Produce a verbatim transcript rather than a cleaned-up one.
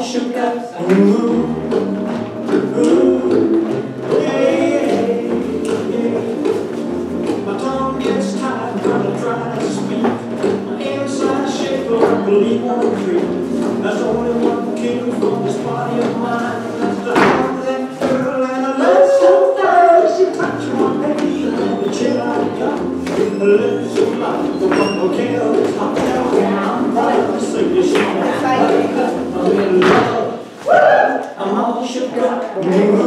shook up. Ooh, ooh, yeah, yeah. My tongue gets tied, kinda dry to speak. My inside shake like a leaf on a tree. There's only one king from this body of mine. That's the heart of that girl, and I love so fast. She touched my baby, and the chill I got. Her lips so light, the one volcano is hot down. I'm right, sing this song. I'm in love. I'm all shook up.